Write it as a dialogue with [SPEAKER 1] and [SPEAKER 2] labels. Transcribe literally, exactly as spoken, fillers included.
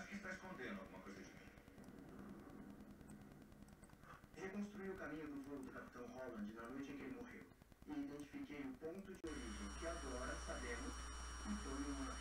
[SPEAKER 1] que está escondendo alguma coisa de mim.
[SPEAKER 2] Reconstruí o caminho do voo do capitão Holland na noite em que ele morreu. E identifiquei o ponto de origem, que agora sabemos que foi uma